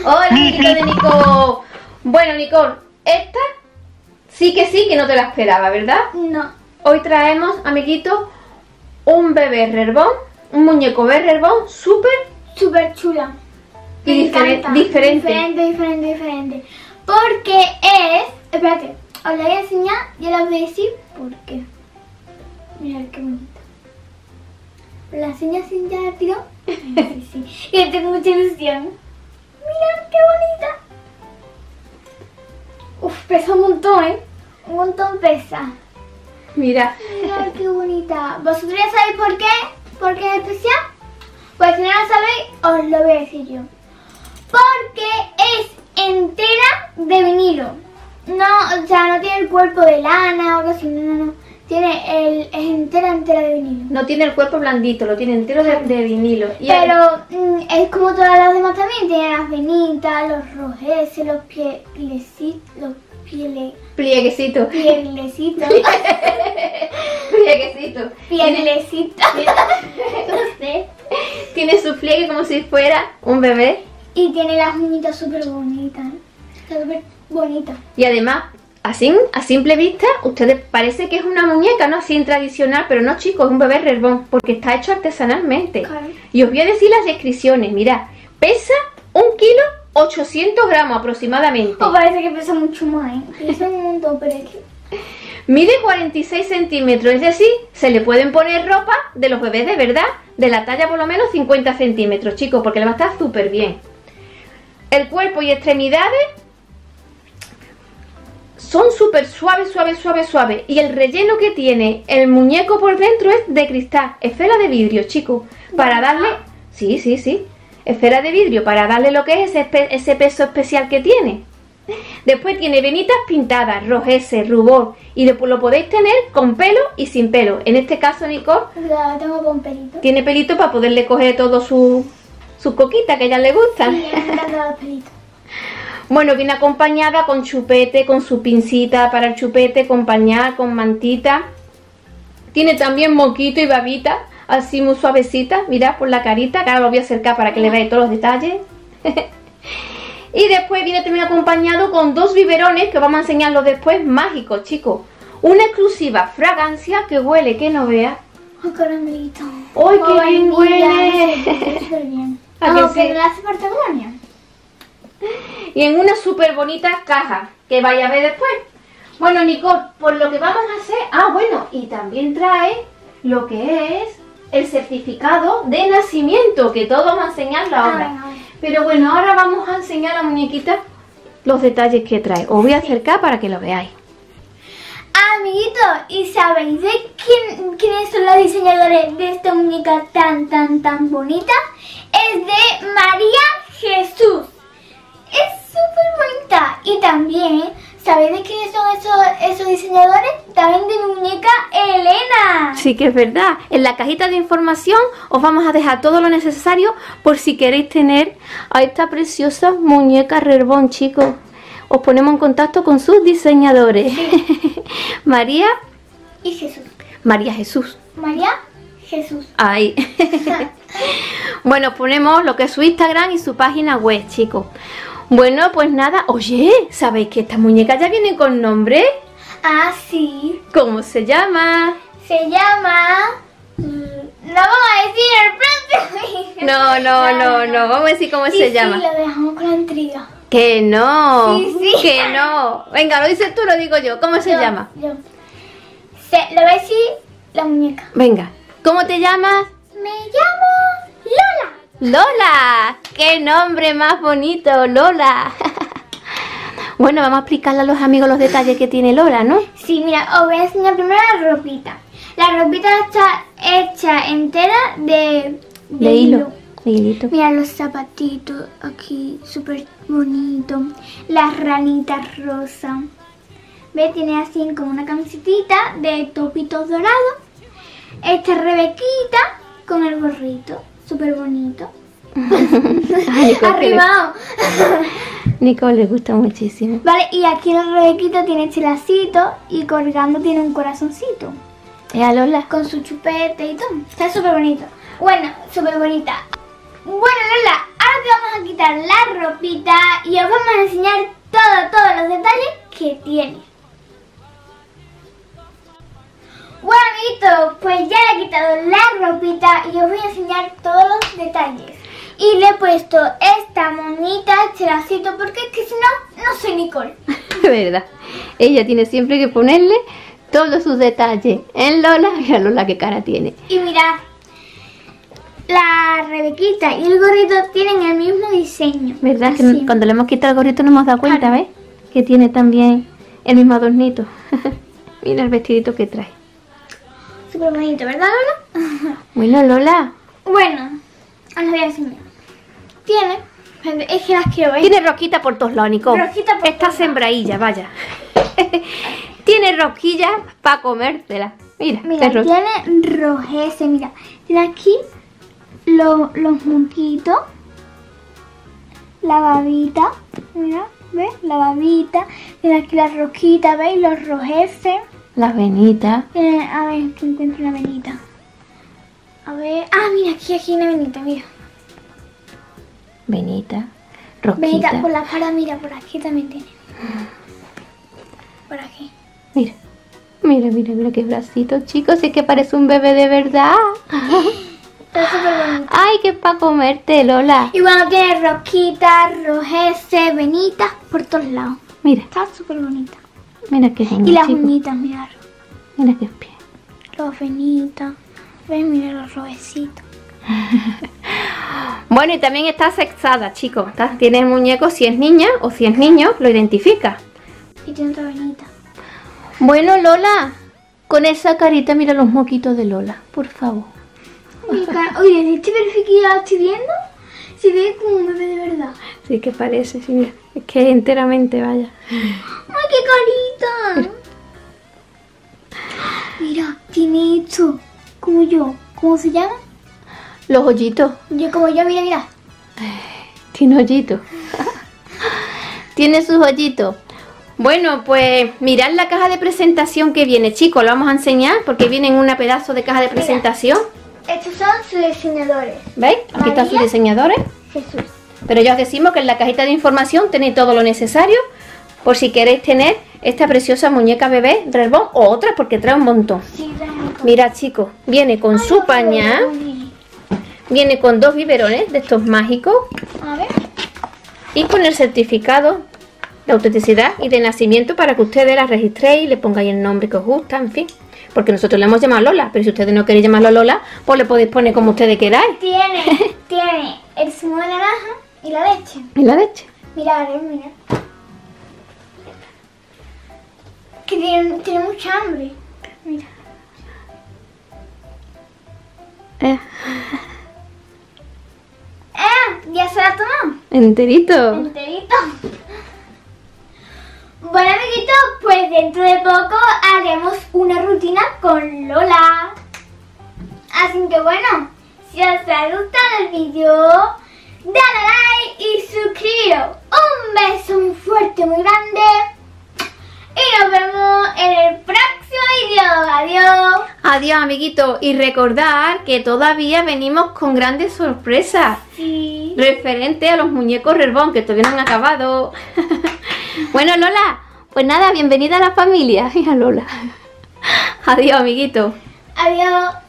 Hola, amiguito de Nico. Bueno, Nicole, esta sí que no te la esperaba, ¿verdad? No. Hoy traemos, amiguito, un bebé rerbón, un muñeco bebé rerbón súper chula. y Diferente. Porque es... Espérate, os la voy a enseñar y os voy a decir por qué. Mirad qué bonita. ¿La enseño así ya al tiro? Sí. Y tengo mucha ilusión. Mirad qué bonita. Uf, pesa un montón, ¿eh? Un montón pesa. Mira. Mirad qué bonita. ¿Vosotros ya sabéis por qué? ¿Por qué es especial? Pues si no lo sabéis, os lo voy a decir yo. Porque es entera de vinilo. No, o sea, no tiene el cuerpo de lana o algo así, no. Es entera de vinilo. No tiene el cuerpo blandito, lo tiene entero de vinilo. Y pero es como todas las demás también. Tiene las venitas, los rojeces, los plieguecitos. No sé. Tiene su pliegue como si fuera un bebé. Y tiene las uñitas súper bonitas. Está súper bonita. Y además, así, a simple vista, ustedes parece que es una muñeca, ¿no? Así tradicional, pero no, chicos, es un bebé rerbón, porque está hecho artesanalmente. Claro. Y os voy a decir las descripciones, mirad, pesa 1 kilo 800 gramos aproximadamente. O parece que pesa mucho más, ¿eh? Pesa un montón, pero es que... Mide 46 centímetros, es decir, se le pueden poner ropa de los bebés de verdad, de la talla por lo menos 50 centímetros, chicos, porque le va a estar súper bien. El cuerpo y extremidades son súper suaves. Y el relleno que tiene el muñeco por dentro es de cristal, esfera de vidrio, chicos. Para darle... Sí. Esfera de vidrio, para darle lo que es ese peso especial que tiene. Después tiene venitas pintadas, rojeces, rubor. Y después lo podéis tener con pelo y sin pelo. En este caso, Nicole, la tengo con pelito. Tiene pelito para poderle coger todo sus coquitas que a ella le gustan. Sí, me encantan los pelitos. Bueno, viene acompañada con chupete, con su pincita para el chupete, con pañal, con mantita. Tiene también moquito y babita, así muy suavecita. Mirad por la carita, que ahora lo voy a acercar para que le veáis todos los detalles. Y después viene también acompañado con 2 biberones, que vamos a enseñarlos después, mágicos, chicos. Una exclusiva fragancia que huele, que no veas. ¡Ay, caramelito! ¡Ay, qué bien huele! Súper bien. ¿A que sí? Que no hace parte buena. Y en una súper bonita caja, que vaya a ver después. Bueno, Nicole, por lo que vamos a hacer... Ah, bueno, y también trae lo que es el certificado de nacimiento, que todos vamos a enseñarlo ahora. Pero bueno, ahora vamos a enseñar a la muñequita los detalles que trae. Os voy a acercar para que lo veáis. Amiguitos, ¿y sabéis de quiénes son los diseñadores de esta muñeca tan bonita? Es de María Jesús. Es súper bonita. Y también, ¿sabéis de quiénes son esos diseñadores? También de mi muñeca Elena. Sí que es verdad. En la cajita de información os vamos a dejar todo lo necesario por si queréis tener a esta preciosa muñeca rerbón, chicos. Os ponemos en contacto con sus diseñadores. Sí. María y Jesús. María Jesús. María Jesús. Ahí. Bueno, ponemos lo que es su Instagram y su página web, chicos. Bueno, pues nada. Oye, ¿sabéis que estas muñecas ya vienen con nombre? Ah, sí. ¿Cómo se llama? Se llama... No vamos a decir el próximo. No. Vamos a decir cómo se llama. Sí, lo dejamos con la intriga. Que no. Sí. Que no. Venga, lo dices tú, lo digo yo. ¿Cómo se llama? Yo. Lo voy a decir la muñeca. Venga. ¿Cómo te llamas? Me llamo Lola. Lola. ¡Qué nombre más bonito, Lola! Bueno, vamos a explicarle a los amigos los detalles que tiene Lola, ¿no? Sí, mira, os voy a enseñar primero la ropita. La ropita está hecha entera de hilo. De hilito. Mira los zapatitos aquí, súper bonito. Las ranitas rosa. ¿Ves? Tiene así como una camiseta de topitos dorados. Esta rebequita con el gorrito, súper bonito. Arrimado. Nicole le gusta muchísimo. Vale, y aquí en el rebequito tiene este lacito y colgando tiene un corazoncito. A Lola. Con su chupete y todo. Está súper bonito. Bueno, súper bonita. Bueno, Lola, ahora te vamos a quitar la ropita y os vamos a enseñar todos los detalles que tiene. Bueno, amiguitos, pues ya le he quitado la ropita y os voy a enseñar todos los detalles. Y le he puesto esta monita, este lacito, porque es que si no, no soy Nicole. ¿Verdad? Ella tiene siempre que ponerle todos sus detalles en Lola. Mira Lola qué cara tiene. Y mirad, la Rebequita y el gorrito tienen el mismo diseño. ¿Verdad? Así. Que cuando le hemos quitado el gorrito nos hemos dado cuenta, Claro. ¿ves? Que tiene también el mismo adornito. Mira el vestidito que trae. Súper bonito, ¿verdad, Lola? Bueno, Lola, Bueno, os lo voy a enseñar. Tiene, es que las quiero ver. tiene rosquita por todos lados, Nico. Rosquita por Está todos sembradilla, vaya. Tiene rosquillas para comértela. Mira, Mira, qué tiene rojece, mira. Tiene aquí los moquitos, la babita, mira, ¿ves? La babita. Tiene aquí la rosquita, ¿veis? Los rojeces. las venitas. Tiene, a ver, que encuentro una venita. A ver, mira, aquí hay una venita, mira. Venita, rosquita. Venita por la cara, mira, por aquí también tiene. Por aquí. Mira, mira qué bracito, chicos. Es que parece un bebé de verdad. Está súper bonito. Ay, que es para comerte, Lola. Y bueno, tiene rosquitas, rojeces, venitas por todos lados. Mira, Está súper bonita. mira qué genial, Y las chicos. uñitas, mirad. Mira qué pie. Los venitas. ¿Ves? Mira los rojecitos. Bueno, y también está sexada, chicos. Tiene el muñeco, si es niña o si es niño, lo identifica. Y tiene otra venita. Bueno, Lola, con esa carita mira los moquitos de Lola, por favor. Oye, ¿de este perfil que ya estoy viendo? Se ve como un bebé de verdad. Sí que parece, sí, mira. Es que enteramente, vaya. ¡Ay, qué carita! Mira, tiene esto. Como yo. ¿Cómo se llama? Los hoyitos. Yo como yo, mira, mira. Tiene hoyitos. Tiene sus hoyitos. Bueno, pues mirad la caja de presentación que viene, chicos. Lo vamos a enseñar porque viene en una pedazo de caja de presentación. Estos son sus diseñadores. ¿Veis? Aquí están sus María. diseñadores. Jesús. Pero ya os decimos que en la cajita de información tenéis todo lo necesario por si queréis tener esta preciosa muñeca bebé Rerbón o otras porque trae un montón. Sí, realmente. Mirad, chicos, viene con su pañal, viene con 2 biberones de estos mágicos A ver. y con el certificado de autenticidad y de nacimiento para que ustedes la registréis y le pongáis el nombre que os gusta, en fin. Porque nosotros le hemos llamado Lola, pero si ustedes no queréis llamarlo Lola, pues le podéis poner como ustedes queráis. Tiene el zumo de naranja y la leche. ¿Y la leche? Mira, mira. Que tiene mucha hambre. Mira. ¿Ya se la tomó? Enterito. Enterito. Bueno, amiguitos, pues dentro de poco haremos una rutina con Lola. Así que bueno, si os ha gustado el vídeo, dale like y suscribiros. Un beso muy fuerte, muy grande. Y nos vemos en el próximo vídeo. Adiós. Adiós, amiguitos. Y recordad que todavía venimos con grandes sorpresas Sí. referente a los muñecos Rerbón, que todavía no han acabado. Bueno, Lola, pues nada, bienvenida a la familia. Mira, Lola. Adiós, amiguitos. Adiós.